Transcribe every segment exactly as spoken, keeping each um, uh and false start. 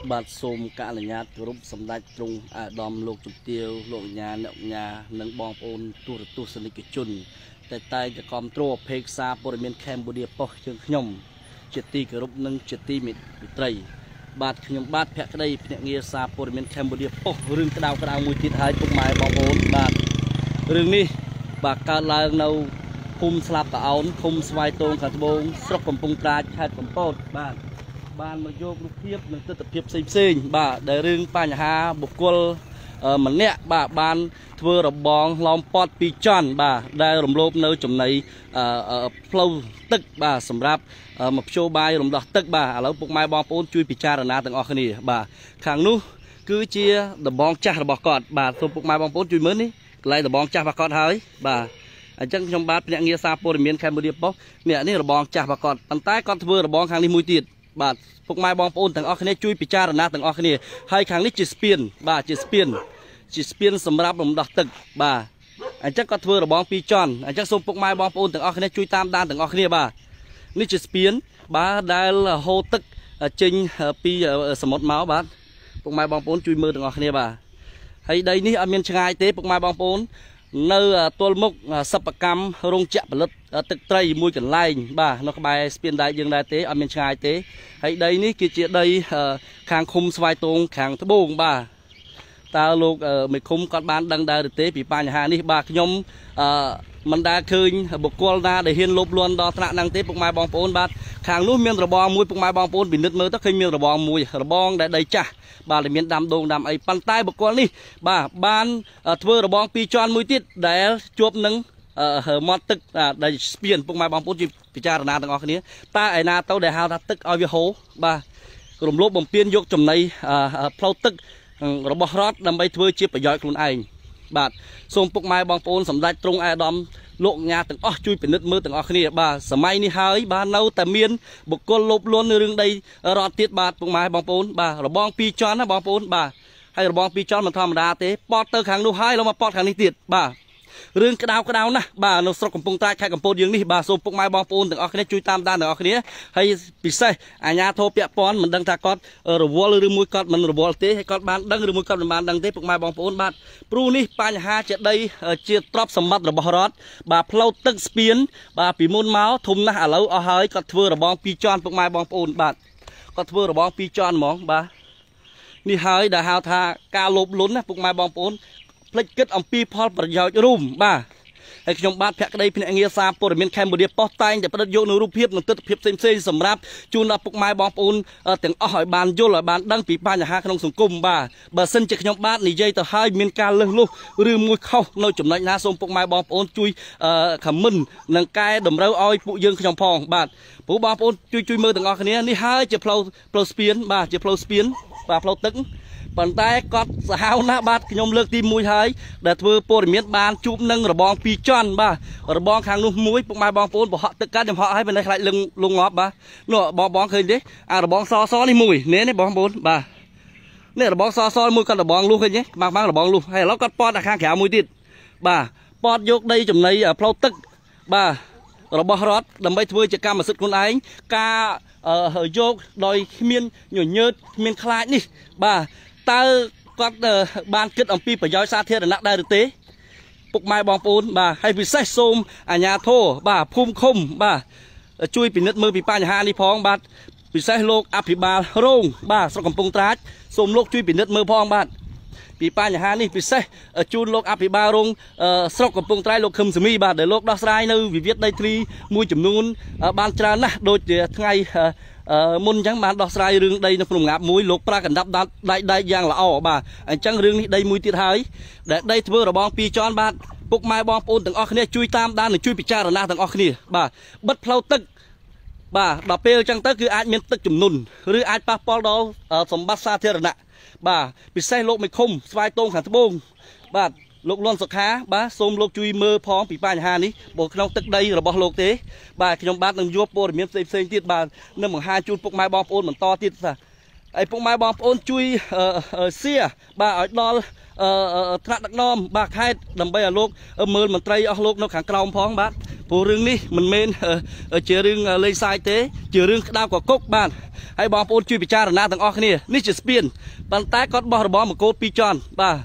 បាទសូមការអនុញ្ញាតគោរពសម្ដេចទ្រង់អាដាមលោកជំទាវលោកញ្ញាអ្នកញ្ញានិងបងប្អូនទូរទស្សនិកជនតែតែងតែគ្រប់គ្រងអភេកសារព័ត៌មានកម្ពុជាប៉ុស្តិ៍ជើងខ្ញុំជាទីគោរពនិងជាទីមេត្រីបាទខ្ញុំបាទភក្តីភ្នាក់ងារសារព័ត៌មានកម្ពុជាប៉ុស្តិ៍រឿងក្តៅក្តៅមួយទៀតហើយពុកម៉ែបងប្អូនបាទរឿងនេះបាទកើតឡើងនៅភូមិស្លាប់តអោនឃុំស្វាយតូងខាងត្បូងស្រុកកំពង់ត្រាចខេត្តកំពតបាទបានមកយករូបភាពនិងទស្សនវិជ្ជាផ្សេងផ្សេងបាទដែលរឿងបញ្ហាបុគ្គលម្នាក់បាទបានធ្វើរបងឡោមប៉តពីចន់បាទដែលរំលោភនៅចំណីផ្លូវទឹកបាទសម្រាប់មកភ្ជួរបាយរំដោះទឹកបាទឥឡូវពុកម៉ែបងប្អូនជួយពិចារណាទាំងអស់គ្នាបាទខាងនោះគឺជាដំបងចាស់របស់គាត់បាទសូមពុកម៉ែបងប្អូនជួយមើលនេះកន្លែងដំបងចាស់របស់គាត់ហើយបាទអញ្ចឹងខ្ញុំបាទភ្នាក់ងារសារព័ត៌មានកម្ពុជាប៉ុស្តិ៍នេះនេះរបងចាស់របស់គាត់ប៉ុន្តែគាត់ធ្វើរបងខាងនេះមួយទៀតបាទពុកម៉ែបងប្អូនទាំងអស់គ្នាជួយពិចារណាទាំងអស់គ្នាហើយខាងនេះជាស្ពានបាទជាស្ពានជាស្ពានសម្រាប់រំដោះទឹកបាទអញ្ចឹងគាត់ធ្វើរបងពីរជាន់អញ្ចឹងសូមពុកម៉ែបងប្អូនទាំងអស់គ្នាជួយតាមដានទាំងអស់គ្នាបាទនេះជាស្ពានបាទដែលហូរទឹកចេញពីសមុទ្រមកបាទពុកម៉ែបងប្អូនជួយមើលទាំងអស់គ្នាបាទហើយដីនេះអត់មានឆ្ងាយទេពុកម៉ែបងប្អូននៅទល់មុខសិប្បកម្មរោងចក្រផលិតទឹកត្រីមួយកន្លែងបាទនៅក្បែរស្ពានដែកយើងដែរទេអត់មានឆ្ងាយទេហើយដីនេះគឺជាដីខាងឃុំស្វាយតូងខាងត្បូងបាទតើលោកមេឃុំគាត់បានដឹងដែរទេពីបញ្ហានេះបាទខ្ញុំមិនដែលឃើញបុគ្គលណាដែលហ៊ានលបលន់ដល់ថ្នាក់ហ្នឹងទេពុកម៉ែបងប្អូនបាទខាងនោះមានរបងមួយពុកម៉ែបងប្អូនពិនិត្យមើលទៅឃើញមានរបងមួយរបងដែលដីចាស់បាទដែលមានដាំដូងដាំអីប៉ុន្តែបុគ្គលនេះបាទបានធ្វើរបងពីរជាន់មួយទៀតដែលជាប់នឹងមាត់ទឹកដែលស្ពានពុកម៉ែបងប្អូនជួយពិចារណាទាំងអស់គ្នាតើឯណាទៅដែលហៅថាទឹកឲ្យវាហូរបាទរំលោភបំពានយកចំណីផ្លូវទឹករបស់រដ្ឋដើម្បីធ្វើជាប្រយោជន៍ខ្លួនឯងបាទសូមពុកម៉ែបងប្អូនសម្ដេចទ្រង់អាដាមលោកញ៉ាទាំងអស់ជួយពិនិត្យមើលទាំងអស់គ្នាបាទសម័យនេះហើយបាទនៅតែមានបុគ្គលលោភលន់រឿងដីរដ្ឋទៀតបាទពុកម៉ែបងប្អូនបាទរបងពីរជាន់ណាបងប្អូនបាទហើយរបងពីរជាន់មិនធម្មតាទេប៉តទៅខាងនោះហើយឡើងមកប៉តខាងនេះទៀតបាទរឿងក្តៅក្តៅណាស់បាទនៅស្រុកកំពង់ត្រាចខេត្តកំពតយើងនេះបាទសូមពុកម៉ែបងប្អូនទាំងអស់គ្នាជួយតាមដានទាំងអស់គ្នាហើយពិសេសអាជ្ញាធរពាក់ព័ន្ធមិនដឹងថាគាត់រវល់ឬមួយគាត់មិនរវល់ទេហើយគាត់បានដឹងឬមួយគាត់មិនបានដឹងទេពុកម៉ែបងប្អូនបាទព្រោះនេះបញ្ហាជាដីជាទ្រព្យសម្បត្តិរបស់រដ្ឋបាទផ្លូវទឹកស្ពានបាទពីមុនមកធំណាស់ឥឡូវអស់ហើយគាត់ធ្វើរបងពីរជាន់ពុកម៉ែបងប្អូនបាទគាត់ធ្វើរបងពីរជាន់ហ្មងបាទនេះហើយដែលហៅថាការលោភលន់ណាពុកម៉ែបងប្អូនផ្លេចគិតអំពីផលប្រយោជន៍រួមបាទហើយខ្ញុំបាទភក្តីភ្នាក់ងារសារព័ត៌មានកម្ពុជាប៉ុស្តិ៍តែងតែផ្តិតយកនូវរូបភាពនិងទស្សនវិជ្ជាផ្សេងផ្សេងសម្រាប់ជូនដល់ពុកម៉ែបងប្អូនទាំងអស់ឲ្យបានយល់ឲ្យបានដឹងពីបញ្ហាក្នុងសង្គមបាទបើសិនជាខ្ញុំបាទនិយាយទៅហើយមានការលើសលុះឬមួយខុសនៅចំណុចណាសូមពុកម៉ែបងប្អូនជួយខមមិននិងកែតម្រូវឲ្យពួកយើងខ្ញុំផងបាទព្រោះបងប្អូនជួយជួយមើលទាំងអស់គ្នានេះហើយជាផ្លូវផ្លូវស្ពានបាទជាផ្លូវស្ពានបាទផ្លូវទឹកប៉ុន្តែគាត់សាហាវណាស់បាទខ្ញុំលើកទីមួយហើយដែលធ្វើព័ត៌មានបានជួបនឹងរបងពីរជាន់បាទរបងខាងនោះមួយពុកម៉ែបងប្អូនបហក់ទឹកកាត់ខ្ញុំហក់ឲ្យមិនខ្លាចលឹងលងងាប់បាទនោះបងបងឃើញទេអារបងសសនេះមួយនេះនេះបងប្អូនបាទនេះរបងសសមួយគាត់របងលុះឃើញទេបាក់បាក់របងលុះហើយឥឡូវគាត់ប៉តអាខាងក្រៅមួយទៀតបាទប៉តយកដីចំណីផ្លូវទឹកបាទរបស់រដ្ឋដើម្បីធ្វើជាកម្មសិទ្ធិខ្លួនឯងការយកដោយគ្មានញញើតគ្មានខ្លាចនេះបាទតើគាត់បានគិតអំពីប្រយោជន៍សាធារណៈដែរឬទេពុកម៉ែបងប្អូនបាទហើយពិសេសសូមអាជ្ញាធរបាទភូមិឃុំបាទជួយពិនិត្យមើលពីបញ្ហានេះផងបាទពិសេសលោកអភិបាលរងបាទស្រុកកំពង់ត្រាចសូមលោកជួយពិនិត្យមើលផងបាទពីបញ្ហានេះពិសេសជូនលោកអភិបាលរងស្រុកកំពង់ត្រាចលោកខឹមសមីបាទដែលលោកដោះស្រាយនៅវិវាទដីធ្លីមួយចំនួនបានច្រើនណាស់ដូចជាថ្ងៃមុនអញ្ចឹងបានដោះស្រាយរឿងដីនៅក្នុងងាប់មួយលោកប្រាកណ្ដាប់ដៃដៃយ៉ាងល្អបាទអញ្ចឹងរឿងនេះដីមួយទៀតហើយដែលដីធ្វើរបងពីរជាន់បាទពុកម៉ែបងប្អូនទាំងអស់គ្នាជួយតាមដាននិងជួយពិចារណាទាំងអស់គ្នាបាទបិទផ្លូវទឹកបាទដល់ពេលអញ្ចឹងទៅគឺអាចមានទឹកជំនន់ឬអាចប៉ះពាល់ដល់សម្បត្តិសាធារណៈបាទពិសេសលោកមេឃុំស្វាយតូងខាងត្បូងបាទលោកលន់សុខាបាទសូមលោកជួយមើលផងពីបញ្ហានេះបើក្នុងទឹកដីរបស់លោកទេបាទខ្ញុំបាទនឹងយកព័ត៌មានផ្សេងផ្សេងទៀតបាទនឹងបង្ហាញជូនពុកម៉ែបងប្អូនបន្តទៀតថាហើយពុកម៉ែបងប្អូនជួយសៀបាទឲ្យដល់ថ្នាក់ដឹកនាំបាទខេត្តដើម្បីឲ្យលោកមើលមន្ត្រីអស់លោកនៅខាងក្រោមផងបាទ phố rừng đi mình men ở chia rừng lên sai thế chia rừng đào quả cốc bạn hay bom ôn chui bị cha na thằng o kia ní chỉ spiên bàn tay có bom bom một cột pi tròn ba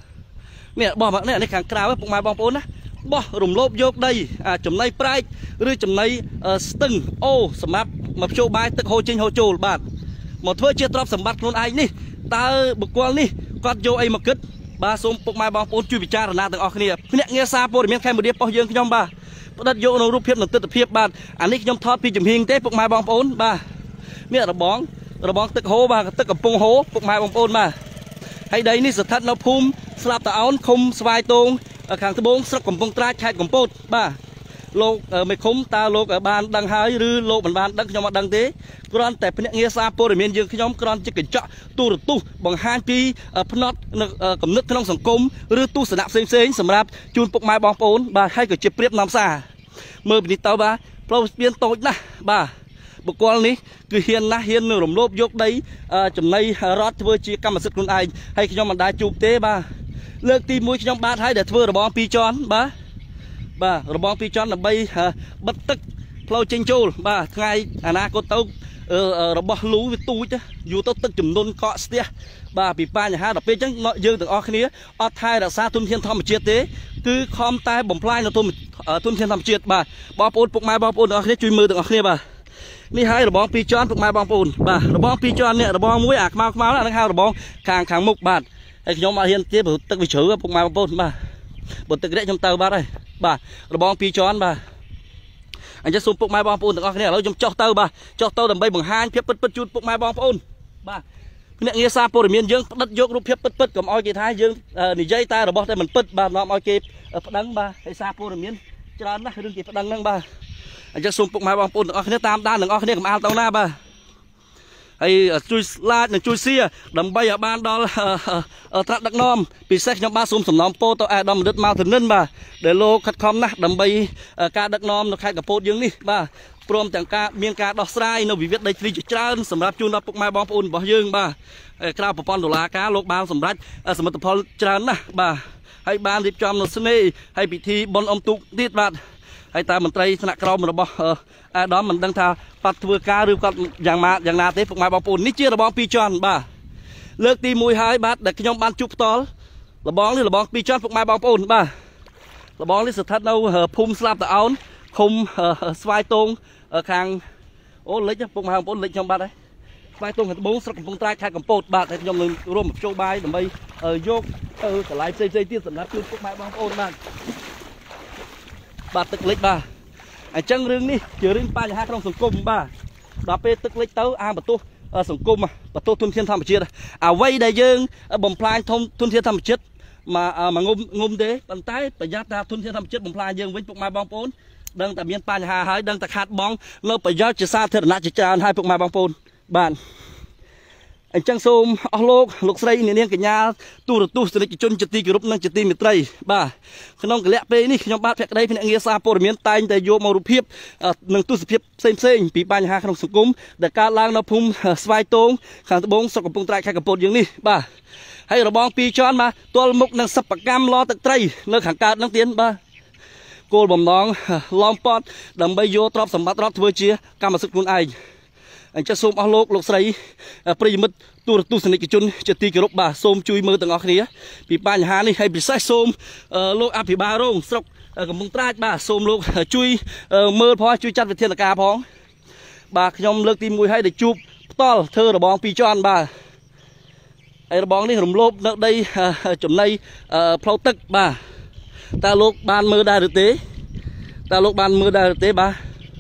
nè bom bạn nèในខាងក្រៅពុកម៉ែបងប្អូនណាបោះរំលោភយកដីចំណីប្រែកឬចំណីស្ទឹងអូសម្រាប់មកចូលបាយទឹកហូរចេញហូរចូលបាទមកធ្វើជាទ្រព្យសម្បត្តិខ្លួនឯងនេះតើបុគ្គលនេះគាត់យកអីមកគិតបាទសូមពុកម៉ែបងប្អូនជួយពិចារណាទាំងអស់គ្នាភ្នាក់ងារសារព័ត៌មានខេមរៈប៉ុស្តិ៍យើងខ្ញុំបាទផ្ដិតយកនៅរូបភាពនិងទិដ្ឋភាពបាទអានេះខ្ញុំថតពីចំហៀងទេពុកម៉ែបងប្អូនបាទនេះរបងរបងទឹកហូរបាទទឹកកំពង់ហូរពុកម៉ែបងប្អូនបាទហើយដីនេះស្ថិតនៅភូមិស្លាប់តាអោនឃុំស្វាយតងខាងត្បូងស្រុកកំពង់ត្រាចខេត្តកំពតបាទលោកមេឃុំតើលោកបានដឹងហើយឬលោកមិនបានដឹងខ្ញុំអត់ដឹងទេគ្រាន់តែភ្នាក់ងារសារព័ត៌មានយើងខ្ញុំគ្រាន់ជាកញ្ចក់ទូរទស្សន៍បង្ហាញពីផ្នត់គំនិតក្នុងសង្គមឬទស្សនៈផ្សេងផ្សេងសម្រាប់ជូនពុកម៉ែបងប្អូនបាទហើយក៏ជាប្រៀបនាំសារមើលពីនេះទៅបាទផ្លូវស្ពានតូចណាស់បាទបុគ្គលនេះគឺហ៊ានណាស់ហ៊ានរំលោភយកដីចំណីរដ្ឋធ្វើជាកម្មសិទ្ធិខ្លួនឯងហើយខ្ញុំមិនដែលជួបទេបាទលើកទីមួយខ្ញុំបាទហើយដែលធ្វើរបងពីរជាន់បាទបាទរបងពីរជាន់ដើម្បីបិទទឹកផ្លូវចេញចូលបាទថ្ងៃអនាគតទៅរបស់លូវាទូចយូរទៅទឹកចំនួនកកស្ទះបាទពីបញ្ហាដល់ពេលអញ្ចឹងយើងទាំងអស់គ្នាអត់ថែរក្សាទុនធានធម្មជាតិទេគឺខំតែបំផ្លាញនៅទុនទុនធានធម្មជាតិបាទបងប្អូនពុកម៉ែបងប្អូនទាំងអស់គ្នាជួយមើលទាំងអស់គ្នាបាទនេះហើយរបងពីរជាន់ពុកម៉ែបងប្អូនបាទរបងពីរជាន់នេះរបងមួយអាខ្មៅខ្មៅហ្នឹងហៅរបងខាងខាងមុខបាទហើយខ្ញុំអត់ហ៊ានទេព្រោះទឹកវាជ្រៅពុកម៉ែបងប្អូនបាទបើទឹករយៈខ្ញុំទៅបាត់ហើយបាទរបងពីរជាន់បាទអញ្ចឹងសូមពុកម៉ែបងប្អូនទាំងអស់គ្នាឥឡូវខ្ញុំចុះទៅបាទចុះទៅដើម្បីបង្ហាញភាពពិតពិតជូនពុកម៉ែបងប្អូនបាទភ្នាក់ងារសារព័ត៌មានយើងផ្ដិតយករូបភាពពិតពិតកុំឲ្យគេថាយើងនិយាយតែរបស់តែមិនពិតបាទនាំឲ្យគេប្តឹងបាទហើយសារព័ត៌មានច្រើនណាស់រឿងគេប្តឹងហ្នឹងបាទអញ្ចឹងសូមពុកម៉ែបងប្អូនទាំងអស់គ្នាតាមដានទាំងអស់គ្នាកុំអាលទៅណាបាទហើយជួយស្លាចនិងជួយសៀដើម្បីឲ្យបានដល់ត្រាក់ដឹកនាំពិសេសខ្ញុំបាទសូមសំណូមពរទៅអាដាមបណ្ឌិតម៉ៅធនិនបាទដែលលោកខិតខំណាស់ដើម្បីការដឹកនាំនៅខេត្តកំពតយើងនេះបាទព្រមទាំងការមានការដោះស្រាយនៅវិវាទដីធ្លីជាច្រើនសម្រាប់ជូនដល់ពុកម៉ែបងប្អូនរបស់យើងបាទក្រៅប្រព័ន្ធតុលាការលោកបានសម្រេចសមិទ្ធផលច្រើនណាស់បាទហើយបានរៀបចំនៅស្នេហ៍ហើយពិធីបុណ្យអុំទូកទៀតបាទហើយតែមន្ត្រីថ្នាក់ក្រោមរបស់អាដាមមិនដឹងថាគាត់ធ្វើការឬគាត់យ៉ាងណាយ៉ាងណាទេពុកម៉ែបងប្អូននេះជារបងពីរជាន់បាទលើកទីមួយហើយបាទដែលខ្ញុំបានជួបផ្ទាល់របងនេះរបងពីរជាន់ពុកម៉ែបងប្អូនបាទរបងនេះស្ថិតនៅភូមិស្លាប់តាអោនឃុំស្វាយតងខាងអូលិចពុកម៉ែបងប្អូនលិចខ្ញុំបាទហើយស្វាយតងខាងត្បូងស្រុកកំពង់ត្រាចខេត្តកំពតបាទហើយខ្ញុំនឹងរួមមកចូលបាយដើម្បីយកទៅកន្លែងផ្សេងៗទៀតសម្រាប់ជូនពុកម៉ែបងប្អូនបាទបាទទឹកលិចបាទអញ្ចឹងរឿងនេះជារឿងបញ្ហាក្នុងសង្គមបាទដល់ពេលទឹកលិចទៅអាបន្ទោសសង្គមបន្ទោសទុនធានធម្មជាតិអ្វីដែលយើងបំផ្លាញធំទុនធានធម្មជាតិមកមកងុំងុំទេប៉ុន្តែប្រយ័ត្នថាទុនធានធម្មជាតិបំផ្លាញយើងវិញពុកម៉ែបងប្អូនដឹងតែមានបញ្ហាហើយដឹងតែខាតបង់នៅប្រយោជន៍ជាសាធារណៈជាច្រើនហើយពុកម៉ែបងប្អូនបាទអញ្ចឹងសូមអស់លោកលោកស្រីនាងកញ្ញាទូរទស្សនិកជនជាទីគោរពនិងជាទីមេត្រីបាទក្នុងកលៈពេលនេះខ្ញុំបាទភក្តីភ្នាក់ងារសារព័ត៌មានតែងតែយកមករូបភាពនិងទស្សនវិជ្ជាផ្សេងផ្សេងពីបញ្ហាក្នុងសង្គមដែលកើតឡើងនៅភូមិស្វាយតងខាងត្បូងស្រុកកំពង់ត្រាចខេត្តកំពតយើងនេះបាទហើយរបងពីរជាន់បាទទល់មុខនឹងសិប្បកម្មឡទឹកត្រីនៅខាងកើតនឹងទៀតបាទគោលបំណងឡំប៉តដើម្បីយកទ្រព្យសម្បត្តិរដ្ឋធ្វើជាកម្មសិទ្ធិខ្លួនឯងអញ្ចឹងសូមអស់លោកលោកស្រីប្រិយមិត្តទូរទស្សនិកជនជាទីគោរពបាទសូមជួយមើលទាំងអស់គ្នាពីបញ្ហានេះហើយពិសេសសូមលោកអភិបាលរងស្រុកកំពង់ត្រាចបាទសូមលោកជួយមើលផងជួយចាត់វិធានការផងបាទខ្ញុំលើកទីមួយហើយដែលជួបផ្ទាល់ធ្វើរបងពីរជាន់បាទហើយរបងនេះរំលោភនៅដីចំណីផ្លូវទឹកបាទតើលោកបានមើលដែរឬទេតើលោកបានមើលដែរឬទេបាទ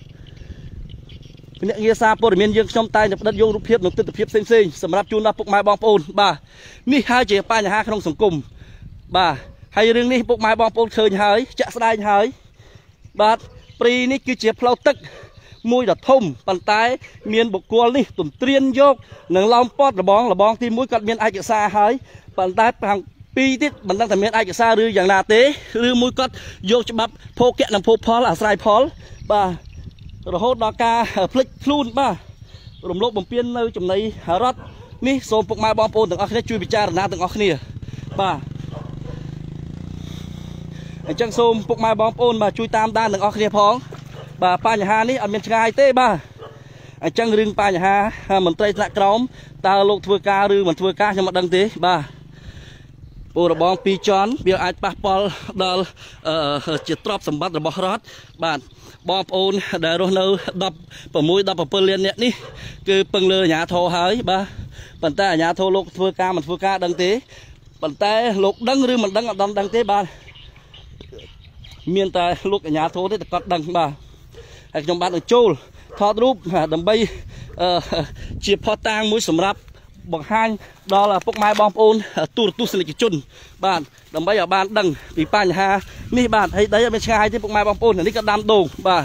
ភ្នាក់ងារសារព័ត៌មានយើងខ្ញុំតែងតែផ្ដិតយករូបភាពនិងទិដ្ឋភាពផ្សេងៗសម្រាប់ជូនដល់ពុកម៉ែបងប្អូនបាទនេះហើយជាបញ្ហាក្នុងសង្គមបាទហើយរឿងនេះពុកម៉ែបងប្អូនឃើញហើយចាក់ស្ដែងហើយបាទព្រីនេះគឺជាផ្លូវទឹកមួយដ៏ធំប៉ុន្តែមានបុគ្គលនេះទន្ទ្រានយកនិងឡោមព័ទ្ធរបងរបងទីមួយគាត់មានឯកសារហើយប៉ុន្តែខាងពីរទៀតមិនដឹងថាមានឯកសារឬយ៉ាងណាទេឬមួយគាត់យកច្បាប់ភោគៈនិងភោគផលអាស្រ័យផលបាទរហូតដល់ការផ្លិចខ្លួនបាទរំលោភបំពាននៅចំណីរដ្ឋនេះសូមពុកម៉ែបងប្អូនទាំងអស់គ្នាជួយពិចារណាទាំងអស់គ្នាបាទអញ្ចឹងសូមពុកម៉ែបងប្អូនបាទជួយតាមដានទាំងអស់គ្នាផង bà pa nhà ha ní ở miền Tây tê ba anh chẳng riêng pa nhà ha mình tây lại crom ta lục thưa ca rư mình thưa ca cho mặt đăng thế ba bộ bong pi chón việc ai pa pol đal chỉ trap sầm bắt bọc rót bạn bom ôn để rồi nâu đập vào mũi đập vào pơ liên nhẹ ní cứ pưng lơ nhà thô hơi ba bàn tay nhà thô lục thưa ca mình thưa ca đăng thế bàn tay lục đăng rư mình đăng đăng đăng thế ba miền tây lục nhà thô thế có đăng ba hay trong bạn ở châu thọ rúp đầm bay chia pho tang mũi sầm rập bậc hai đó là pok mai bom ôn tu tu sinh lịch chun bạn đầm bay ở ban đằng vì pan ha mi bạn thấy đấy bên trái thì pok mai bom ôn này có đám đồn bà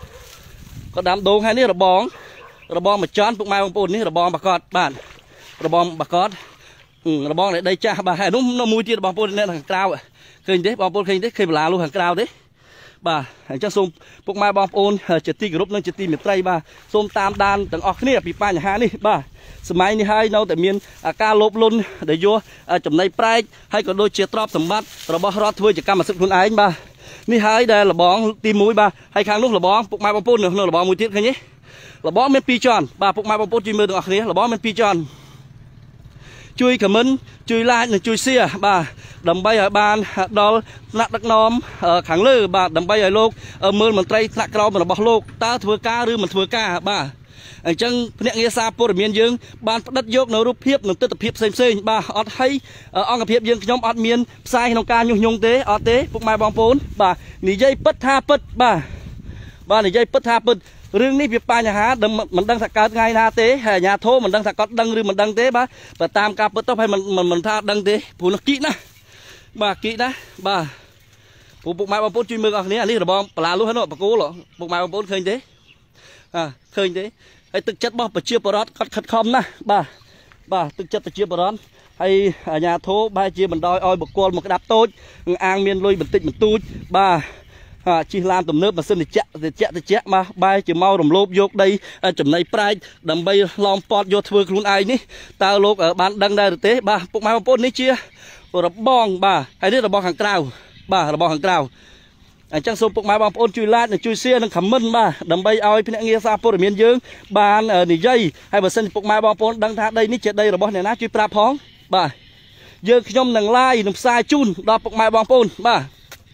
có đám đồn hayนี่là bóng là bóng mà chán pok mai bom ônนี่là bóng bà cọt bạn là bóng bà cọt là bóng này đây cha bà hay đúng nó mùi tiền bom ôn này là hàng cao khơi đấy bom ôn khơi đấy khơi là luôn hàng cao đấy bà cho xôm pok mai bom ôn chật ti group nâng chật ti miền tây bà xôm tam đan từng ở kia vì pan haนี่bàสมัยนี้ให้เราแต่เมียนการลบลุนเดี๋ยวจำในปลายให้ก็โดยเชียร์ตรอบสมบัติเราบอกรอดถ้วยจากการมาสึกคนไอ้บ้านี่ให้ได้ระบองตีมุ้ยบ้าให้ข้างลูกระบองปุกไม้บอลปูนเนอะระบองมุ้ยทิศแค่นี้ระบองเป็นปีจอนบ้าปุกไม้บอลปูนจุยมือตรงอันนี้ระบองเป็นปีจอนจุยขมิ้นจุยลายหนึ่งจุยเสียบ้าดำใบở bàn đo nặng đặc nóm kháng lư bà đầm bay ở lục mưa mình tây nặng cao mình bỏ lục ta thừa ca rư mình thừa ca bà anh chăng nhẹ nghe xa po miền dương ban đất dốc nó rút hiệp nó tức hiệp xem xem bà ọt hay on gặp hiệp dương nhóm ọt miền sai nông ca nhung nhung tế ọt tế phục mai bom bốn bà nỉ dây bất tha bất bà bà nỉ dây bất tha bất riêng ní việc pa nhà há đâm mình đang thạc cao ngay na tế hay nhà thô mình đang thạc có đăng rư mình đăng tế bà và tam ca bất tóc hay mình mình mình tha đăng tế phụ nó kỹ nè bà kỹ đó bà phụ phục mai bom bốn chuyên mơ ở này anh là bom là luôn hết rồi bà cố lọ phục mai bom bốn khơi thế à khơi thế hay thực chất bao bờ chia bờ rót cắt cắt khom na bà bà thực chất bờ chia bờ rót hay ở nhà thố ba chia mình đòi oi một con một cái đạp tốt an miên lôi bình tĩnh mình tu bà chỉ làm tầm nước mà xin thì chẹt thì chẹt thì chẹt mà ba chỉ mau đồng lốp vô đây chấm này prai đầm bay long pot vô thưa luôn ai ní tao lốp ở bán đăng đây được thế bà phục mai một ní chia rồi bong bà hay đấy là bong hàng cao bà là bong hàng cao anh chẳng số phục mai bom ôn chui lát này chui xe nó khẩm minh ba đầm bay ao phía nghe xa po miền dương bàn ở nỉ dây hay bờ sân phục mai bom ôn đăng thác đây ní chết đây là bom này ná chui pra phóng ba dương trong nằng lai nằm sai chun đo phục mai bom ôn ba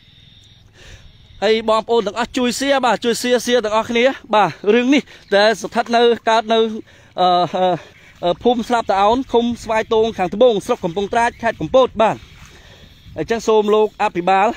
hay bom ôn đằng chui xe ba chui xe xe đằng ở kia ba riêng ní để thật nơi cao nơi phum slap táo không vai tôn hàng thứ bông slap cầm bông trái khai cầm bột ba anh chẳng số lô áp bị bá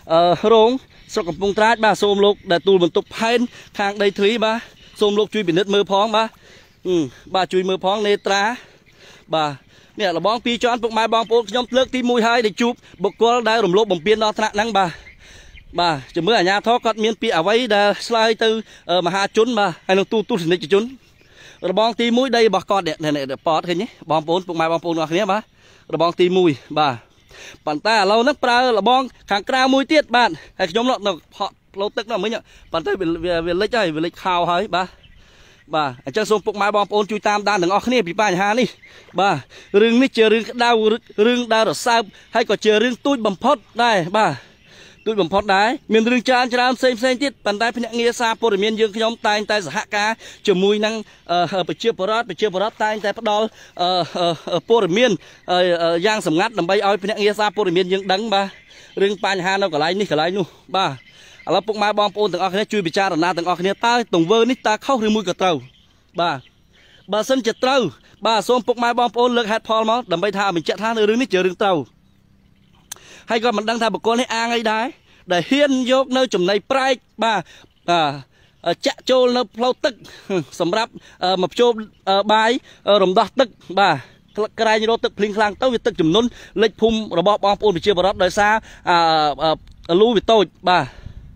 rong sọcกับปงตราดบ้าโสมลูกแต่ตูนมันตกเพนข้างใดทรีบ้าโสมลูกจุยเป็นเนื้อมือพ้องบ้าอืมบ้าจุยมือพ้องเนตราบ้าเนี่ยเราบ้องปีจอนพวกไม้บ้องปูยอมเลือกที่มวยให้ได้จูบบุกกอลได้รวมโลกบ่มเปลี่ยนนอธนานั่งบ้าบ้าจะเมื่อญาท้อก็มีนปีเอาไว้ได้สไลด์ตือมหาจุนบ้าให้น้องตูตูสินิจจุนเราบ้องตีมวยได้บอกกอดเนี่ยเนี่ยเดี๋ยวปอดแค่นี้บ้องปูนพวกไม้บ้องปูนเอาแค่นี้บ้าเราบ้องตีมวยบ้าปั่นตาเรานักปลาเราบ้องขังกล้ามวยเตี้ยบ้านให้ยอมเราเราเราตึกเราไม่เนี่ยปั่นตาเป็นเป็นเล็กใจเป็นเล็กข่าวเฮ้ยบ้าบ้าอาจารย์ทรงปกไม้บองปูนจุยตามด้านถึงออกนี่ปีป้ายฮานี่บ้าเรื่องนี้เจอเรื่องดาวเรื่องดาวเราทราบให้ก็เจอเรื่องตุ้ยบัมพอดได้บ้าตุ้ยบัมพอดได้เมียนเรื่องจานจานเซมเซนจิตปั่นตาพนักงานซาโปรเมียนยืนขยมตายตายสหกาจมูกนั่งเอ่อไปเชื่อปรอดไปเชื่อปรอดตายแต่ปดอลเอ่อเอ่อโปรเมียนเอ่อย่างสำงัดนำไปเอาพนักงานซาโปรเมียนยืนดังบ้าเรื่องปัญหาเราก็ไล่นี่ก็ไล่นู่บ้าเราปกไม้บองปูนถึงออกนี่จุยไปจานนาถึงออกนี่ตาตรงเวอร์นี่ตาเข้าถึงมือกับเต้าบ้าบ้าเส้นจะเต้าบ้าส้มปกไม้บองปูนเลิกแฮดพอลมั้งนำไปท่ามันจะท่าในเรื่องนี้เจอเรื่องเต้าให้ก็มันดังท่าบุคคลให้อ้างให้ได้để hiên dốc nơi chùm này prai ba à chạ trâu nơi plau tức sầm rắp mập trâu bài rồng đỏ tức ba cái này nó tức linh khang tới việc tức chùm nôn lệch phum rồi bom bom ôn bị chia vào đời xa lưu bị tôi ba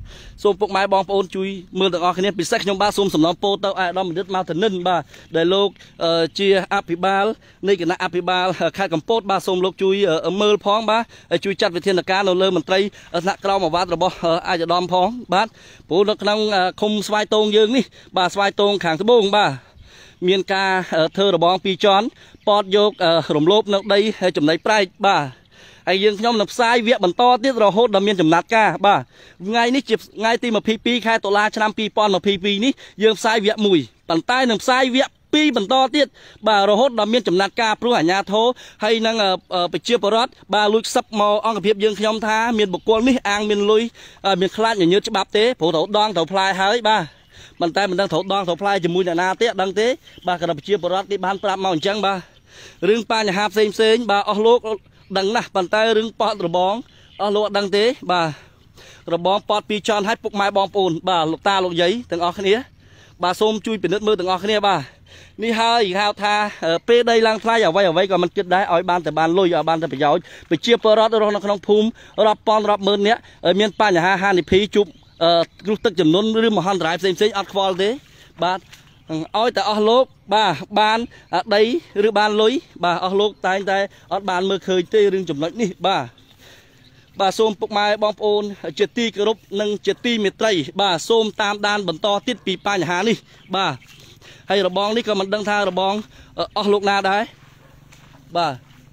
xôm phục máy bom ôn chui mưa tận ở cái này bị sắc trong ba xôm sầm nón po tao ai đó mình đứt mau thần ninh ba để lô chia apibal này cái này apibal khai cầm pot ba xôm lô chui ở mưa phóng ba chui chặt về thiên là cá nó lơ mình tây nặng cao mà vát rồi bom aiจะดอมphóng bátปูnó năng không xoay tôn dương đi ba xoay tôn kháng thứ bông ba miền ca thơ rồi bom pi chón pot vô rồng lốp nó đây chùm này prai ba ហើយយើងខ្ញុំនឹងផ្សាយវគ្គបន្តទៀតរហូតដល់មានចំណាត់ការបាទថ្ងៃនេះជាថ្ងៃទីยี่สิบสองខែតុលាឆ្នាំยี่สิบยี่สิบสองនេះយើងផ្សាយវគ្គមួយប៉ុន្តែនឹងផ្សាយវគ្គពីរបន្តទៀតបាទរហូតដល់មានចំណាត់ការព្រោះអាជ្ញាធរហើយនឹងប្រជាពលរដ្ឋបាទលួចខ្សឹបមកអង្គភាពយើងខ្ញុំថាមានបុគ្គលនេះអាងមានលុយមានខ្លាចញញើតច្បាប់ទេព្រោះត្រូវដងត្រូវផ្លែហើយបាទប៉ុន្តែមិនដឹងត្រូវដងត្រូវផ្លែជាមួយអ្នកណាទេដឹងទេបាទគណៈប្រជាពលរដ្ឋគេបានប្រាប់មកអញ្ចឹងបាទរឿងបញ្ហាផ្សេងផ្សេងបាទអស់លោកដឹងណាស់ប៉ុន្តែរឿងប៉ោតរបងអស់លោកដឹងទេបាទរបងប៉ោតពីរចន់ឲ្យពុកម៉ែបងប្អូនបាទលោកតាលោកយាយទាំងអស់គ្នាបាទសូមជួយពិនិត្យមើលទាំងអស់គ្នាបាទនេះហើយហៅថាពេលដីឡើងថ្លៃអ្វីអ្វីក៏មិនគិតដែរឲ្យបានតែបានលុយឲ្យបានតែប្រយោជន៍ប្រជាពលរដ្ឋរស់នៅក្នុងភូមិរាប់ពាន់រាប់ម៉ឺននាក់មានបញ្ហាហានិភ័យជួបគ្រោះទឹកចំនួនឬមហន្តរាយផ្សេងផ្សេងអត់ខ្វល់ទេបាទឲ្យតែអស់លោកបាទបានដីឬបានលុយបាទអស់លោកតែងតែអត់បានមើលឃើញទេរឿងចំណុចនេះបាទបាទសូមពុកម៉ែបងប្អូនជាទីគោរពនិងជាទីមេត្រីបាទសូមតាមដានបន្តទៀតពីបញ្ហានេះបាទហើយរបងនេះក៏មិនដឹងថារបងអស់លោកណាដែរបាទ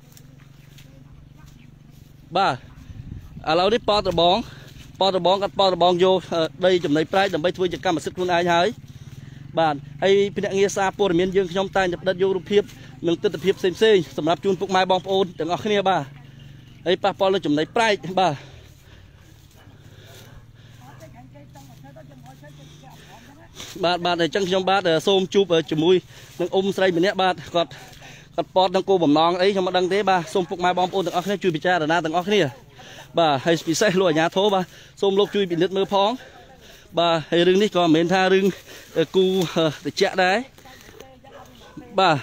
បាទឥឡូវនេះប៉តរបងប៉តរបងគាត់ប៉តរបងយកដីចំណីប្រែកដើម្បីធ្វើជាកម្មសិទ្ធិខ្លួនឯងហើយបាទហើយភ្នាក់ងារសារព័ត៌មានយើងខ្ញុំតែងតែផ្ដិតយករូបភាពនិងទិដ្ឋភាពផ្សេងផ្សេងសម្រាប់ជូនពុកម៉ែបងប្អូនទាំងអស់គ្នាបាទហើយប៉ះពាល់លើចំណីប្រែកបាទបាទបាទអញ្ចឹងខ្ញុំបាទសូមជួបជាមួយនឹងអ៊ុំស្រីម្នាក់បាទគាត់គាត់ប៉តនឹងគោបំណងអីខ្ញុំមិនដឹងទេបាទសូមពុកម៉ែបងប្អូនទាំងអស់គ្នាជួយពិចារណាទាំងអស់គ្នាបាទហើយពិសេសលោកអាជ្ញាធរបាទសូមលោកជួយពិនិត្យមើលផងបាទហើយរឿងនេះក៏មិនមែនថារឿងគូតិចដែរបាទ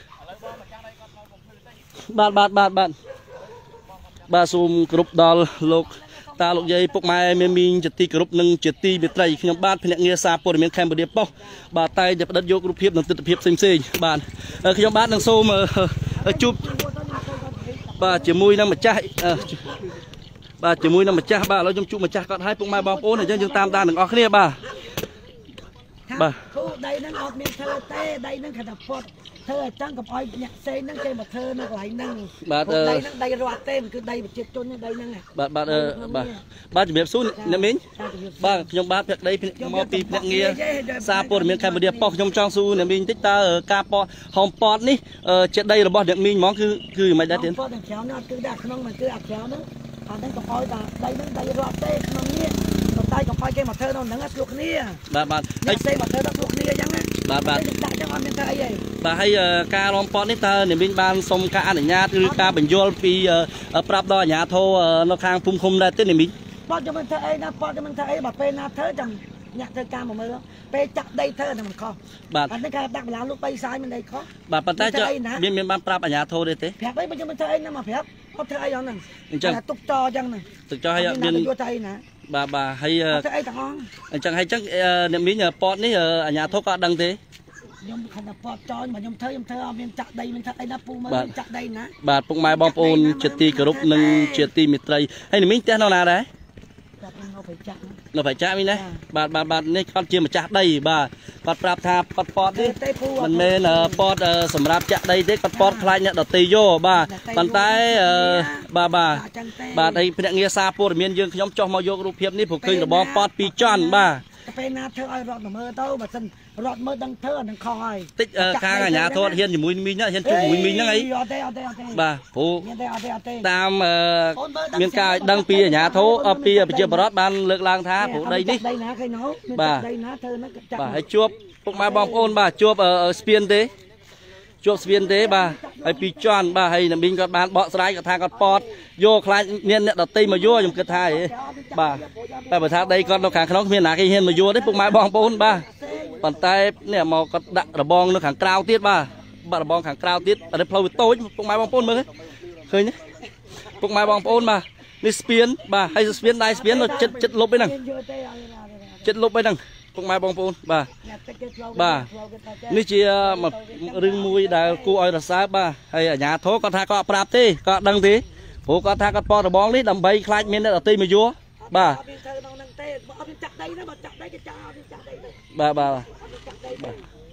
បាទបាទបាទបាទបាទសូមគ្រប់ដល់លោកតាលោកយាយពុកម៉ែមានមីងជាទីគោរពនិងជាទីមេត្រីខ្ញុំបាទភ្នាក់ងារសារព័ត៌មានកម្ពុជាប៉ុស្តិ៍បាទតែតែផ្ដិតយករូបភាពនិងទិដ្ឋភាពផ្សេងផ្សេងបាទខ្ញុំបាទនឹងសូមជួបបាទជាមួយនឹងម្ចាស់បាទជាមួយនឹងម្ចាស់បាទឥឡូវខ្ញុំជួបម្ចាស់គាត់ឲ្យពុកម៉ែបងប្អូនអញ្ចឹងយើងតាមដានទាំងអស់គ្នាបាទបាទគូដីហ្នឹងអត់មានធ្វើទេដីហ្នឹងគេថាពុតធ្វើអញ្ចឹងកុំឲ្យអ្នកផ្សេងហ្នឹងគេមកធ្វើនៅកន្លែងហ្នឹងបាទដីហ្នឹងដីរដ្ឋទេគឺដីប្រជាជនដីហ្នឹងបាទបាទបាទបាទជំរាបសួរអ្នកមីងបាទខ្ញុំបាទភក្តីមកពីភ្នាក់ងារសារព័ត៌មានកម្ពុជាប៉ុស្តិ៍ខ្ញុំចង់សួរអ្នកមីងតិចតើការប៉ហោមប៉តនេះជាដីរបស់អ្នកមីងហ្មងគឺគឺមិនដែរទេប៉តទាំងក្រៅនេះអត់គឺដាក់ក្នុងមិនគឺអាក្រៅហ្នឹងអាហ្នឹងកុំឲ្យតែដីហ្នឹងដីរដ្ឋទេក្នុងនេះតែកុំឲ្យគេមកធ្វើនៅហ្នឹងស្លោកគ្នាបាទបាទហើយផ្សេងមកធ្វើដល់ស្លោកគ្នាអញ្ចឹងណាបាទបាទដាក់អញ្ចឹងអត់មានធ្វើអីទេបាទហើយការឡំប៉តនេះតើអ្នកមីងបានសុំការអនុញ្ញាតឬការបញ្យល់ពីប្រាប់ដល់អាជ្ញាធរនៅខាងភូមិឃុំដែរទេអ្នកមីងប៉តខ្ញុំមិនធ្វើអីណាប៉តខ្ញុំមិនធ្វើអីបើពេលណាធ្វើចាំអ្នកធ្វើការមកមើលពេលចាក់ដីធ្វើតែមិនខុសបាទអានេះគេដាក់បន្លាលោកបីសាយមិនដីខុសបាទប៉ុន្តែមានមានបានប្រាប់អាជ្ញាធរទេទេប្រាប់អីបើខ្ញុំមិនធ្វើអីណាមកប្រាប់អត់ធ្វើអីហ្នឹងអញ្ចឹងទុកចោអញ្ចឹងហ្នឹងទុកចោហើយមានយកទៅអីណាបាទបាទហើយធ្វើអីទាំងអស់អញ្ចឹងហើយអញ្ចឹងអ្នកមីងប៉តនេះអាជ្ញាធរក៏អត់ដឹងទេខ្ញុំខណ្ឌប៉តចោលមកខ្ញុំធ្វើខ្ញុំធ្វើអត់មានចាក់ដីមានថាអីណាពូមើលចាក់ដីណាបាទពុកម៉ែបងប្អូនជាទីគោរពនិងជាទីមេត្រីហើយអ្នកមីងផ្ទះនៅណាដែរនៅបច្ចៈនៅបច្ចៈនេះណាបាទបាទបាទនេះគាត់ជាម្ចាស់ដីបាទគាត់ប្រាប់ថាគាត់ប៉តនេះមិនមែនប៉តសម្រាប់ចាក់ដីទេគាត់ប៉តខ្លាចអ្នកដតីយកបាទប៉ុន្តែបាទបាទបាទហើយភ្នាក់ងារសារព័ត៌មានយើងខ្ញុំចុះមកយករូបភាពនេះព្រោះឃើញរបងប៉តពីរចន់បាទពេលណាធ្វើឲ្យរត់មើលទៅបើសិនរត់មើលដឹងធ្វើអានឹងខុសហើយតិចខាងអាជ្ញាធរហ៊ានជាមួយមីងហ្នឹងហ៊ានជួយជាមួយមីងហ្នឹងអីអត់ទេអត់ទេអត់ទេបាទព្រោះតាមមានការឲ្យដឹងពីអាជ្ញាធរពីប្រជាពលរដ្ឋបានលើកឡើងថាព្រោះដីនេះដីណាឃើញនោះបាទដីណាធ្វើហ្នឹងចាក់បាទហើយជួបពុកម៉ែបងប្អូនបាទជួបស្ពានទេជួបស្ពានទេបាទហើយពីជន់បាទហើយអ្នកមីងគាត់បានបកស្រាយគាត់ថាគាត់ប៉តយកខ្លាចមានអ្នកដតីមកយកខ្ញុំគិតថាហ៎បាទតែបើថាដីគាត់នៅខាងក្នុងគ្មានណាគេហ៊ានមកយកទេពុកម៉ែបងប្អូនបាទប៉ុន្តែនេះមកគាត់ដាក់របងនៅខាងក្រៅទៀតបាទបាត់របងខាងក្រៅទៀតតែផ្លូវវាតូចពុកម៉ែបងប្អូនមើលឃើញទេពុកម៉ែបងប្អូនបាទនេះស្ពានបាទហើយស្ពានដៃស្ពានចិត្តចិត្តលុបឯហ្នឹងចិត្តលុបឯហ្នឹងពុកម៉ែបងប្អូនបាទបាទនេះជារឿងមួយដែលគួរឲ្យរសើបបាទហើយអាជ្ញាធរគាត់ថាគាត់អត់ប្រាប់ទេគាត់អត់ដឹងទេព្រោះគាត់ថាគាត់ប៉របងនេះដើម្បីខ្លាចមានអ្នកដតីមកយកបាទបាទបាទ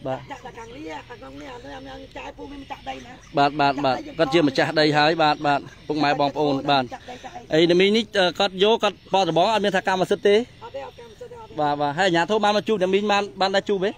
បាទបាទបាទបាទគាត់ជាម្ចាស់ដីហើយបាទបាទពុកម៉ែបងប្អូនបាទអីមីនេះគាត់យកគាត់បតរបងអត់មានថាកម្មសិទ្ធិទេបាទបាទហើយអាញាធិបបានមកជួបអ្នកមីងបានបានដែរជួបទេ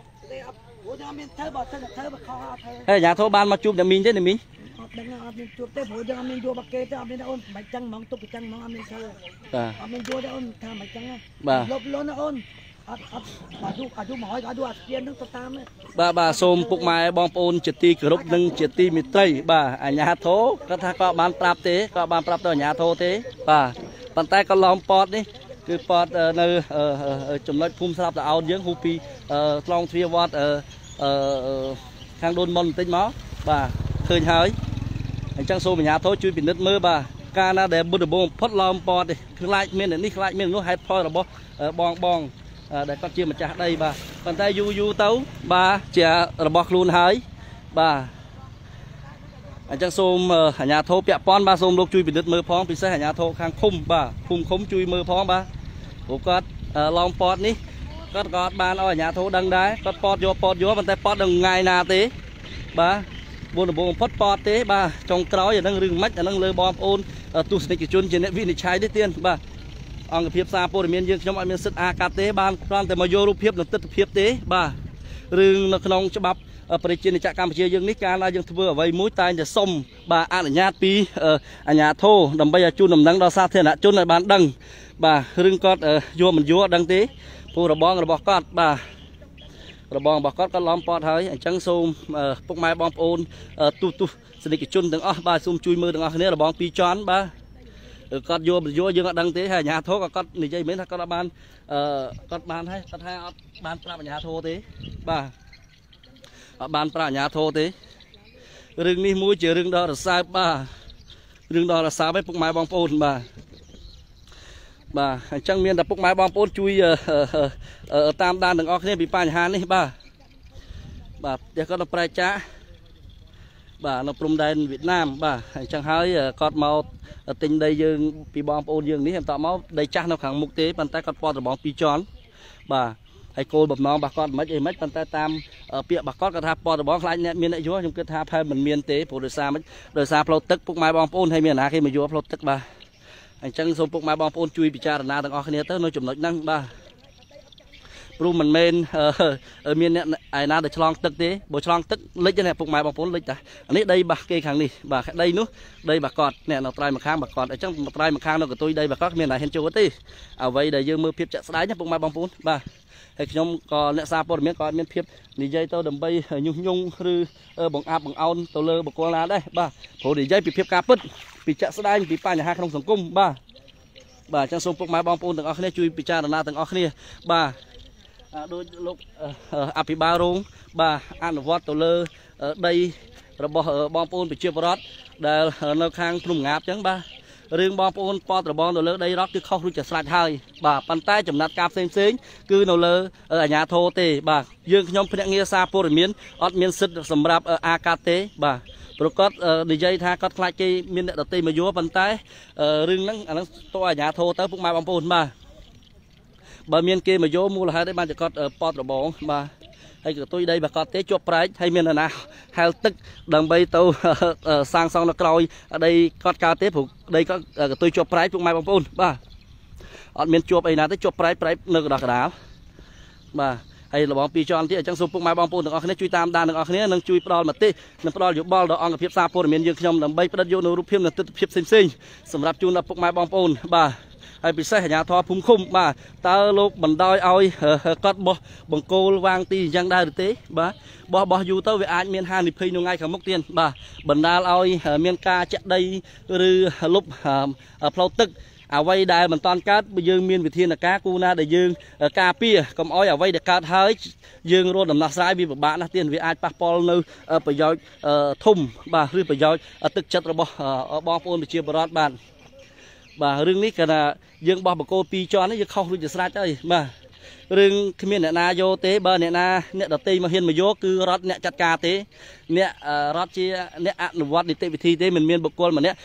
ហើយអាញាធិបបានមកជួបអ្នកមីងទេអ្នកមីងអត់ដឹងអត់មានជួបទេព្រោះយើងអត់មានយកបាគេទេអត់មានអូនមិនចឹងហ្មងទុកចឹងហ្មងអត់មានធ្វើបាទអត់មានយកទេអូនថាមិនចឹងបាទលុបលុនអូនអត់អត់បាទទូអាយុមកហើយអាយុអាស្ពាននឹងទៅតាមបាទបាទសូមពុកម៉ែបងប្អូនជាទីគោរពនិងជាទីមេត្រីបាទអាញាធិគាត់ថាក៏បានប្រាប់ទេក៏បានប្រាប់ទៅអាញាធិទេបាទប៉ុន្តែក៏ឡោមប៉តនេះគឺប៉តនៅចំណុចភូមិស្រាប់តអោនយើងហូពីថ្លងទ្វារវត្តខាងដូនមុនបន្តិចមកបាទឃើញហើយអញ្ចឹងសូមអាជ្ញាធរជួយពិនិត្យមើលបាទកាលណាដែលបុតបងផុតឡោមប៉តនេះខ្លាចមាននេះខ្លាចមាននោះហេតុផលរបស់បងបងដែលគាត់ជាម្ចាស់ដីបាទប៉ុន្តែយូរយូរទៅបាទជារបស់ខ្លួនហើយបាទអញ្ចឹងសូមអាជ្ញាធរពាក់ព័ន្ធបាទសូមលោកជួយពិនិត្យមើលផងពិសេសអាជ្ញាធរខាងឃុំបាទភូមិឃុំជួយមើលផងបាទព្រោះគាត់ឡោមប៉តនេះគាត់ក៏អត់បានឲ្យអាជ្ញាធរដឹងដែរគាត់ប៉តយកប៉តយកប៉ុន្តែប៉តដល់ថ្ងៃណាទេបាទបុណ្យបងផុតប៉តទេបាទចុងក្រោយអានឹងរឿងមិនអានឹងលើបងប្អូនទស្សនិកជនជាអ្នកវិនិច្ឆ័យទេទៀតបាទអង្គភាពសារព័ត៌មានយើងខ្ញុំអត់មានសិទ្ធិអាកាត់ទេបានគ្រាន់តែមកយករូបភាពនិងទិដ្ឋភាពទេបាទរឿងនៅក្នុងច្បាប់ប្រជាជាតិកម្ពុជាយើងនេះកាលណាយើងធ្វើអ្វីមួយតែងតែសុំបាទអនុញ្ញាតពីអាជ្ញាធរដើម្បីឲ្យជូនដំណឹងដល់សាធារណជនឲ្យបានដឹងបាទរឿងគាត់យកមិនយកដឹងទេព្រោះរបងរបស់គាត់បាទរបងរបស់គាត់គាត់ឡំប៉តហើយអញ្ចឹងសូមពុកម៉ែបងប្អូនទូទស្សនិកជនទាំងអស់បាទសូមជួយមើលទាំងអស់គ្នារបងពីរជាន់បាទគាត់យកយកយើងអត់ដឹងទេហើយអាជ្ញាធរក៏គាត់និយាយមែនថាគាត់អត់បានអឺគាត់បានហើយគាត់ថាអត់បានប្រាប់អាជ្ញាធរទេបាទអត់បានប្រាប់អាជ្ញាធរទេរឿងនេះមួយជារឿងដ៏រសើបបាទរឿងដ៏រសើបឯពុកម៉ែបងប្អូនបាទបាទអញ្ចឹងមានតែពុកម៉ែបងប្អូនជួយតាមដានទាំងអស់គ្នាពីបញ្ហានេះបាទបាទផ្ទះគាត់នៅប្រែចាបាទនៅព្រំដែនវៀតណាមបាទអញ្ចឹងហើយគាត់មកទិញដីយើងពីបងប្អូនយើងនេះបន្តមកដីចាស់នៅខាងមុខទេប៉ុន្តែគាត់ពណ៌របងពីរជាន់បាទហើយគោលបំណងរបស់គាត់មិនអីមិនប៉ុន្តែតាមពាក្យរបស់គាត់គាត់ថាពណ៌របងខ្លាចអ្នកមានអ្នកយកខ្ញុំគិតថាផែនមិនមានទេព្រោះដោយសារមិនដោយសារផ្លូវទឹកពុកម៉ែបងប្អូនហើយមានអាណាគេមកយកផ្លូវទឹកបាទអញ្ចឹងសូមពុកម៉ែបងប្អូនជួយពិចារណាទាំងអស់គ្នាទៅនៅចំណុចហ្នឹងបាទព្រោះមិនមែនមានអ្នកឯណាដែលឆ្លងទឹកទេបើឆ្លងទឹកលិចណាពុកម៉ែបងប្អូនលិចតានេះដីបាសគេខាងនេះបាទដីនោះដីបាគាត់អ្នកនៅត្រៃម្ខាងបាគាត់អញ្ចឹងត្រៃម្ខាងនៅកតុយដីបាគាត់គ្មានអ្នកហ៊ានចូលទេអ្វីដែលយើងមើលភាពចាក់ស្ដែងណាពុកម៉ែបងប្អូនបាទហើយខ្ញុំក៏អ្នកសារព័ត៌មានក៏អត់មានភាពនិយាយទៅដើម្បីញុះញង់ឬបង្អាប់បង្អោនទៅលើបុគ្គលណាដែរបាទព្រោះនិយាយពីភាពការពិតពីចាក់ស្ដែងពីបញ្ហាក្នុងសង្គមបាទបាទអញ្ចឹងសូមពុកម៉ែបងប្អូនទាំងអស់គ្នាជួយពិចារណាទាំងអស់គ្នាបាទដោយលោកអភិបាលរងបាទអនុវត្តទៅលើដីរបស់បងប្អូនប្រជាពលរដ្ឋដែលនៅខាងភ្នំងាបអញ្ចឹងបាទរឿងបងប្អូនប៉តរបងទៅលើដីរដ្ឋគឺខុសរួចជាស្រេចហើយបាទប៉ុន្តែចំណាត់ការផ្សេងផ្សេងគឺនៅលើអាជ្ញាធរទេបាទយើងខ្ញុំភ្នាក់ងារសារព័ត៌មានអត់មានសិទ្ធិសម្រាប់អាកាត់ទេបាទប្រកាសនិយាយថាគាត់ខ្លាចគេមានអ្នកដទៃមកយកប៉ុន្តែរឿងហ្នឹងអាហ្នឹងតើអាជ្ញាធរទៅពុកម៉ែបងប្អូនបាទបើមានគេមកយកមូលហេតុអីបានតែគាត់ប៉តរបងបាទហើយកតុយដីបើគាត់ទេជាប់ប្រែកហើយមានអាណាហែលទឹកដើម្បីទៅសាងសង់នៅក្រោយដីគាត់កើតទេព្រោះដីគាត់កតុយជាប់ប្រែកពុកម៉ែបងប្អូនបាទអត់មានជាប់អីណាទេជាប់ប្រែកប្រែកនៅកណ្ដោះកណ្ដាលបាទហើយរបងពីរជាន់ទៀតអញ្ចឹងសូមពុកម៉ែបងប្អូនទាំងអស់គ្នាជួយតាមដានទាំងអស់គ្នានិងជួយផ្ដល់មតិនិងផ្ដល់យោបល់ដល់អង្គភាពសារព័ត៌មានយើងខ្ញុំដើម្បីផ្ដិតយកនូវរូបភាពនិងទិដ្ឋភាពផ្សេងៗសម្រាប់ជូនដល់ពុកម៉ែបងប្អូនបាទហើយពិសេសអាជ្ញាធរភូមិឃុំបាទតើលោកបណ្ដោយឲ្យគាត់បោះបង្គោលវ៉ាងទីអញ្ចឹងដែរឬទេបាទបោះបោះយូរទៅវាអាចមានហានិភ័យនៅថ្ងៃខាងមុខទៀតបាទបណ្ដាលឲ្យមានការចាក់ដីឬលុបផ្លូវទឹកអ្វីដែលមិនតាន់កើតយើងមានវិធានការគូណាដែលយើងការពារកុំឲ្យអ្វីដែលកើតហើយយើងរត់ដំណោះស្រាយវាពិបាកណាស់ទៀតវាអាចប៉ះពាល់នៅប្រយោជន៍ធំបាទឬប្រយោជន៍ទឹកចិត្តរបស់បងប្អូនប្រជាពលរដ្ឋបាទបាទរឿងនេះគឺថាយើងបោះបង្គោលពីរជាន់នេះយើងខុសរួចជាស្រេចហើយបាទរឿងគ្មានអ្នកណាយកទេបើអ្នកណាអ្នកដតីមកហ៊ានមកយកគឺរដ្ឋអ្នកចាត់ការទេអ្នករដ្ឋជាអ្នកអនុវត្តនីតិវិធីទេមិនមានបុគ្គលម្នាក់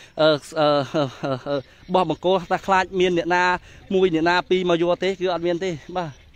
បោះបង្គោលថាខ្លាចមានអ្នកណាមួយអ្នកណាពីរមកយកទេគឺអត់មានទេបាទ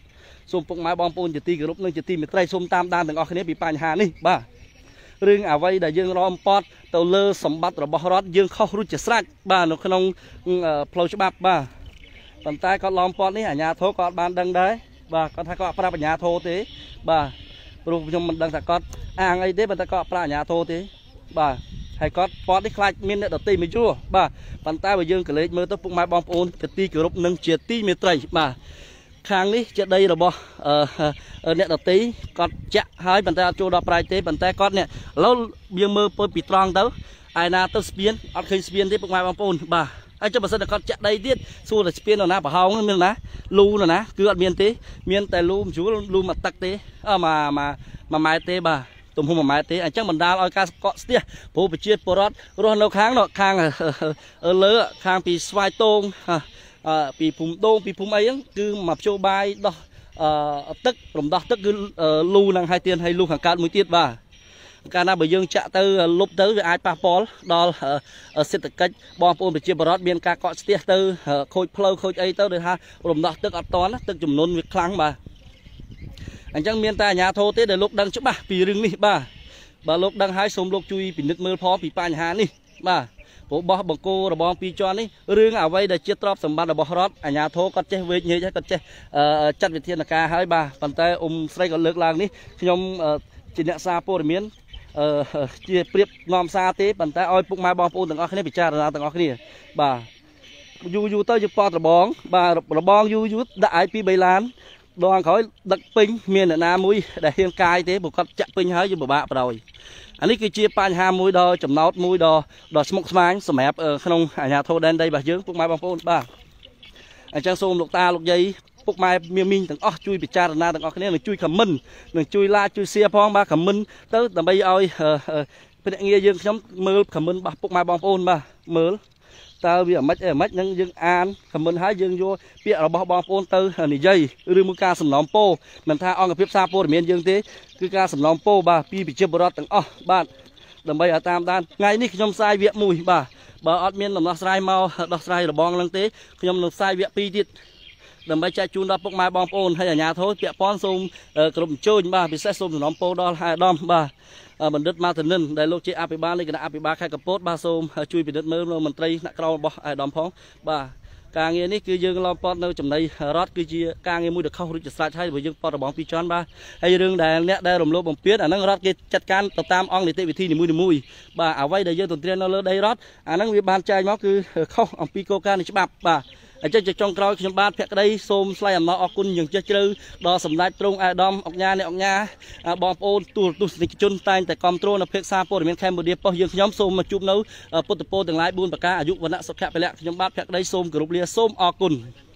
សូមពុកម៉ែបងប្អូនជាទីគោរពនិងជាទីមេត្រីសូមតាមដានទាំងអស់គ្នាពីបញ្ហានេះបាទរឿងអ្វីដែលយើងរំពត់ទៅលើសម្បត្តិរបស់រដ្ឋយើងខុសរួចជាស្រេចបាទនៅក្នុងផ្លូវច្បាប់បាទប៉ុន្តែគាត់ឡំពត់នេះអាជ្ញាធរក៏បានដឹងដែរបាទគាត់ថាគាត់ប្រាប់អាជ្ញាធរទេបាទព្រោះខ្ញុំមិនដឹងថាគាត់អាងអីទេប៉ុន្តែគាត់ប្រាប់អាជ្ញាធរទេបាទហើយគាត់ពត់នេះខ្លាចមានអ្នកដតីមួយយួរបាទប៉ុន្តែបើយើងកលេចមើលទៅពុកម៉ែបងប្អូនជាទីគោរពនិងជាទីមេត្រីបាទខាងនេះជាដីរបស់អ្នកដតីគាត់ចាក់ហើយប៉ុន្តែអត់ចូលដល់ប្រៃទេប៉ុន្តែគាត់នេះឥឡូវយើងមើលពីត្រង់ទៅឯណាទៅស្ពានអត់ឃើញស្ពានទេពុកម៉ែបងប្អូនបាទហើយចុះបើសិនតែគាត់ចាក់ដីទៀតសួរតែស្ពាននៅណាប្រហោងមានណាលូនៅណាគឺអត់មានទេមានតែលូម្ជួលលូមកទឹកទេអឺមកមកមួយម៉ែត្រទេបាទទំហំមួយម៉ែត្រទេអញ្ចឹងបណ្ដាលឲ្យការកកស្ទះព្រោះប្រជាពលរដ្ឋរស់នៅខាងនោះខាងលើខាងពីស្វាយតងពីភូមិដងពីភូមិអីហ្នឹងគឺមកភ្ជួរបាយដោះទឹករំដោះទឹកគឺលូហ្នឹងហើយទៀនហើយលូខាងកើតមួយទៀតបាទកាលណាបើយើងចាក់ទៅលុបទៅវាអាចប៉ះពាល់ដល់សេដ្ឋកិច្ចបងប្អូនប្រជាពលរដ្ឋមានការកកស្ទះទៅខូចផ្លូវខូចអីទៅដោយថារំដោះទឹកអត់តន់ទឹកចំនួនវាខ្លាំងបាទអញ្ចឹងមានតែអាជ្ញាធរទេដែលលោកដឹងច្បាស់ពីរឿងនេះបាទបើលោកដឹងហើយសូមលោកជួយពិនិត្យមើលផងពីបញ្ហានេះបាទព្រោះបោះបង្គោលរបងពីរជាន់នេះរឿងអ្វីដែលជាទ្រព្យសម្បត្តិរបស់រដ្ឋអាជ្ញាធរគាត់ចេះវេកញែកហើយគាត់ចេះចាត់វិធានការហើយបាទប៉ុន្តែអ៊ុំស្រីក៏លើកឡើងនេះខ្ញុំជាអ្នកសារព័ត៌មានអឺជាប្រៀបនាំសារទេប៉ុន្តែឲ្យពុកម៉ែបងប្អូនទាំងអស់គ្នាពិចារណាទាំងអស់គ្នាបាទយូរយូរទៅយើងប៉តរបងបាទរបងយូរយូរដាក់ឲ្យពីបីឡានដងក្រោយដឹកពេញមានអ្នកណាមួយដែលហ៊ានកាយទេព្រោះគាត់ចាក់ពេញហើយយើងពិបាកបដ ாய் អានេះគឺជាបញ្ហាមួយដ៏ចំណោទមួយដ៏ដ៏ស្មុគស្មាញសម្រាប់ក្នុងអាជ្ញាធរដែនដីរបស់យើងពុកម៉ែបងប្អូនបាទអញ្ចឹងសូមលោកតាលោកយាយពុកម៉ែមានមីងទាំងអស់ជួយពិចារណាទាំងអស់គ្នានិងជួយខមមិននិងជួយឡាជួយសៀផងបាទខមមិនទៅដើម្បីឲ្យភ្នាក់ងារយើងខ្ញុំមើលខមមិនរបស់ពុកម៉ែបងប្អូនបាទមើលតើវាអាម៉េចអីអាម៉េចនឹងយើងអានខមមិនហើយយើងយកពាក្យរបស់បងប្អូនទៅនិយាយឬមួយការសំណូមពរមិនថាអង្គភាពសារព័ត៌មានយើងទេគឺការសំណូមពរបាទពីប្រជាពលរដ្ឋទាំងអស់បាទដើម្បីឲ្យតាមដានថ្ងៃនេះខ្ញុំផ្សាយវគ្គមួយបាទបើអត់មានដំណោះស្រាយមកដោះស្រាយរបងនឹងទេខ្ញុំនឹងផ្សាយវគ្គពីរទៀតដើម្បីចែកជូនដល់ពុកម៉ែបងប្អូនហើយអាជ្ញាធរពាក់ព័ន្ធសូមគ្រប់អញ្ជើញបាទពិសេសសូមសំណូមពរដល់អាដាមបាទបណ្ឌិតម៉ាតនិនដែលលោកជាអភិបាលនៃគណៈអភិបាលខេត្តកំពតបាទសូមជួយពិនិត្យមើលមន្ត្រីថ្នាក់ក្រោមរបស់អាដាមផងបាទការងារនេះគឺយើងឡំពតនៅចំណីរដ្ឋគឺជាការងារមួយដែលខុសរួចជាស្រេចហើយបើយើងពតរបងពីរជាន់បាទហើយរឿងដែលអ្នកដែលរំលោភបំពានអាហ្នឹងរដ្ឋគេចាត់ការទៅតាមអង្គនីតិវិធីនីមួយៗបាទអ្វីដែលយើងទន្ទ្រាននៅលើដីរដ្ឋអាហ្នឹងវាបានចែកមកគឺខុសអំពីគោលការណ៍នៃច្បាប់បាទអញ្ចឹងចុងក្រោយខ្ញុំបាទភក្តីសូមថ្លែងអំណរអគុណយ៉ាងជ្រាលជ្រៅដល់សម្ដេចទ្រង់អាដាមអុកញ៉ាអ្នកអុកញ៉ាបងប្អូនទូរទស្សនិកជនតែងតែគាំទ្រនៅភាគសារព័ត៌មានកម្ពុជាប៉ុស្តិ៍យើងខ្ញុំសូមមកជួបនៅពុទ្ធពរទាំងឡាយបួនប្រការអាយុវណ្ណៈសុខៈពលៈខ្ញុំបាទភក្តីសូមគោរពលាសូមអរគុណ